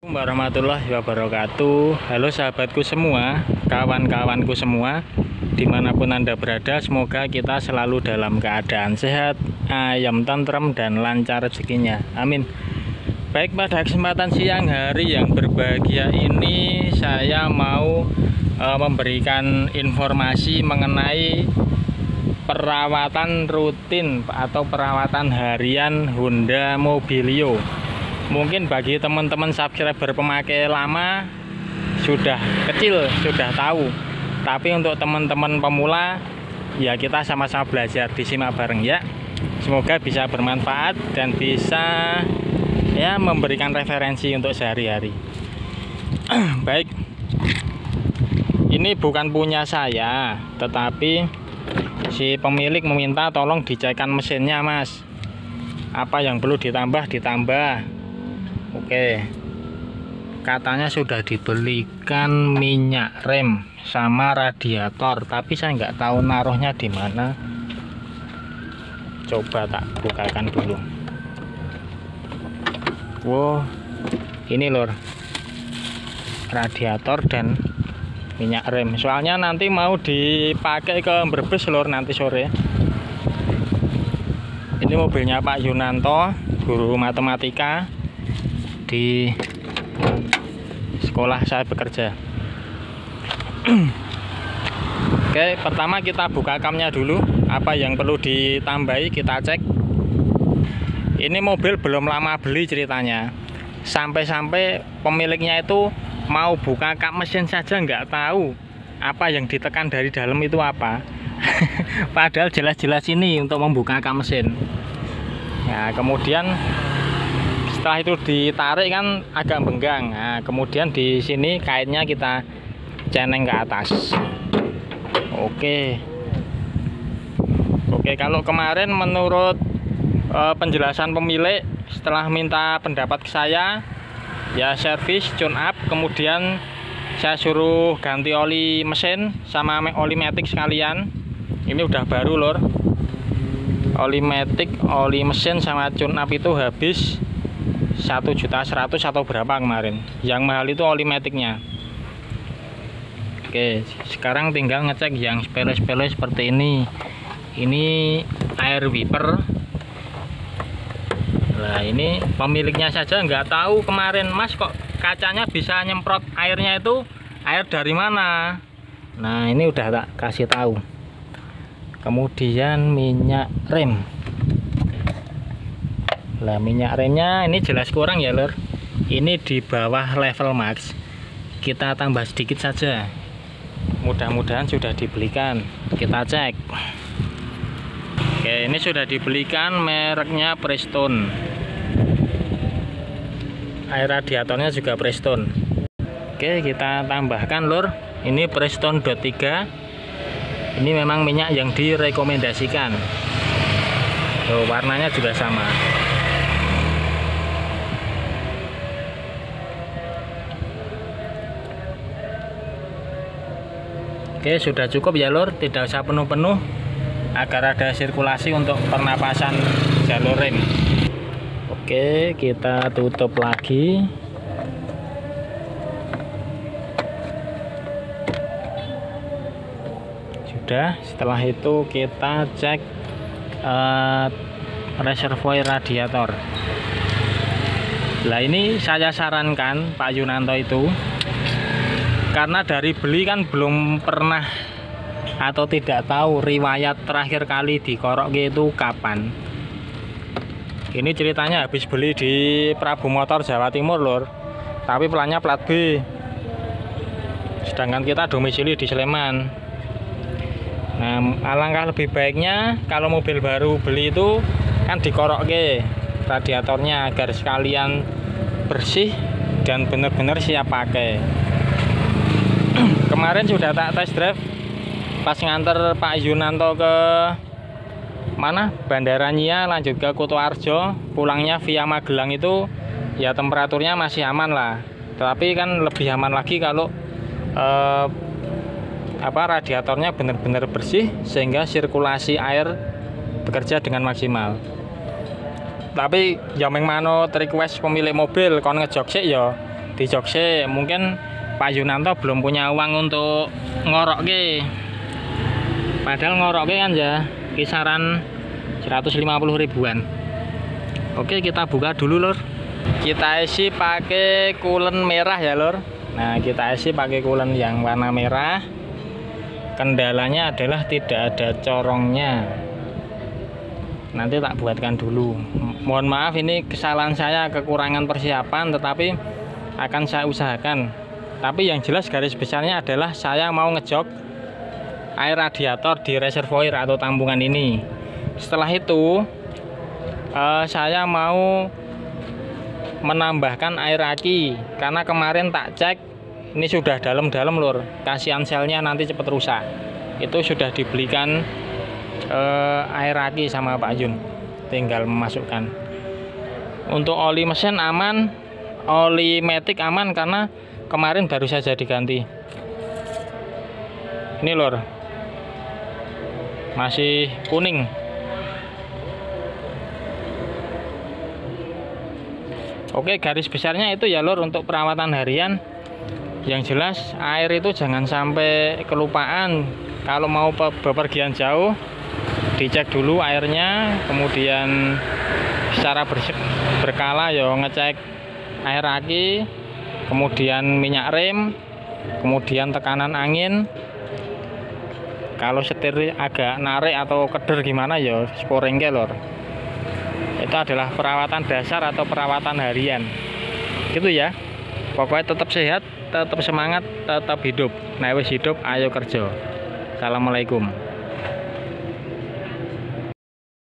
Warahmatullahi wabarakatuh. Halo sahabatku semua, kawan-kawanku semua, dimanapun Anda berada, semoga kita selalu dalam keadaan sehat, ayam tentrem, dan lancar rezekinya. Amin. Baik, pada kesempatan siang hari yang berbahagia ini, saya mau memberikan informasi mengenai perawatan rutin atau perawatan harian Honda Mobilio. Mungkin bagi teman-teman subscriber pemakai lama sudah kecil, sudah tahu. Tapi untuk teman-teman pemula, ya kita sama-sama belajar, disimak bareng ya. Semoga bisa bermanfaat dan bisa ya memberikan referensi untuk sehari-hari. Baik, ini bukan punya saya, tetapi si pemilik meminta tolong dicekkan mesinnya, Mas. Apa yang perlu ditambah, ditambah. Oke, katanya sudah dibelikan minyak rem sama radiator, tapi saya nggak tahu naruhnya di mana. Coba tak bukakan dulu. Wow, ini lor, radiator dan minyak rem. Soalnya nanti mau dipakai ke Brebes lor nanti sore. Ini mobilnya Pak Yunanto, guru matematika di sekolah saya bekerja. Oke, pertama kita buka kamnya dulu. Apa yang perlu ditambahi kita cek. Ini mobil belum lama beli ceritanya. Sampai-sampai pemiliknya itu mau buka kap mesin saja nggak tahu apa yang ditekan dari dalam itu apa. Padahal jelas-jelas ini untuk membuka kap mesin. Ya, kemudian setelah itu ditarik kan agak benggang. Nah, kemudian di sini kaitnya kita ceneng ke atas. Oke, kalau kemarin menurut penjelasan pemilik setelah minta pendapat ke saya, ya servis, tune up, kemudian saya suruh ganti oli mesin sama oli matic sekalian. Ini udah baru lor. Oli matic, oli mesin sama tune up itu habis 1.100.000 atau berapa kemarin. Yang mahal itu oli maticnya. Oke, sekarang tinggal ngecek yang sepele-sepele seperti ini. Ini air wiper. Nah, ini pemiliknya saja nggak tahu kemarin, Mas, kok kacanya bisa nyemprot airnya itu air dari mana. Nah, ini udah tak kasih tahu. Kemudian minyak rem. Lah, minyak remnya ini jelas kurang ya lor. Ini di bawah level max. Kita tambah sedikit saja. Mudah-mudahan sudah dibelikan. Kita cek. Oke, ini sudah dibelikan, mereknya Prestone. Air radiatornya juga Prestone. Oke, kita tambahkan lor. Ini Prestone .3. Ini memang minyak yang direkomendasikan. Oh, warnanya juga sama. Oke, sudah cukup ya lor, tidak usah penuh-penuh agar ada sirkulasi untuk pernapasan jalur rem. Oke, kita tutup lagi. Sudah, setelah itu kita cek reservoir radiator. Nah, ini saya sarankan Pak Yunanto itu, karena dari beli kan belum pernah atau tidak tahu riwayat terakhir kali dikorok itu kapan. Ini ceritanya habis beli di Prabu Motor Jawa Timur lor, tapi pelannya plat B, sedangkan kita domisili di Sleman. Nah, alangkah lebih baiknya kalau mobil baru beli itu kan dikorok radiatornya agar sekalian bersih dan benar-benar siap pakai. Kemarin sudah tak test drive pas nganter Pak Yunanto ke mana Bandara Nia lanjut ke Kutoarjo, pulangnya via Magelang itu ya temperaturnya masih aman lah. Tapi kan lebih aman lagi kalau radiatornya benar-benar bersih sehingga sirkulasi air bekerja dengan maksimal. Tapi yang mano request pemilik mobil kon ngejok sih ya di jokse. Mungkin Pak Yunanto belum punya uang untuk ngorokke, padahal ngorokke kan ya kisaran 150 ribuan. Oke, kita buka dulu lur. Kita isi pakai coolant merah ya lur. Nah, kita isi pakai coolant yang warna merah. Kendalanya adalah tidak ada corongnya. Nanti tak buatkan dulu. Mohon maaf, ini kesalahan saya, kekurangan persiapan, tetapi akan saya usahakan. Tapi yang jelas garis besarnya adalah saya mau ngejok air radiator di reservoir atau tampungan ini. Setelah itu saya mau menambahkan air aki, karena kemarin tak cek ini sudah dalam-dalam lur. Kasihan selnya nanti cepat rusak. Itu sudah dibelikan air aki sama Pak Yun, tinggal memasukkan. Untuk oli mesin aman, oli matic aman karena kemarin baru saja diganti. Ini lor, masih kuning. Oke, garis besarnya itu ya lor untuk perawatan harian. Yang jelas air itu jangan sampai kelupaan. Kalau mau bepergian jauh, dicek dulu airnya, kemudian secara berkala ya ngecek air aki, kemudian minyak rem, kemudian tekanan angin. Kalau setir agak narik atau keder gimana ya sporengke lor. Itu adalah perawatan dasar atau perawatan harian. Gitu ya. Pokoknya tetap sehat, tetap semangat, tetap hidup. Nah wis hidup, ayo kerja. Assalamualaikum.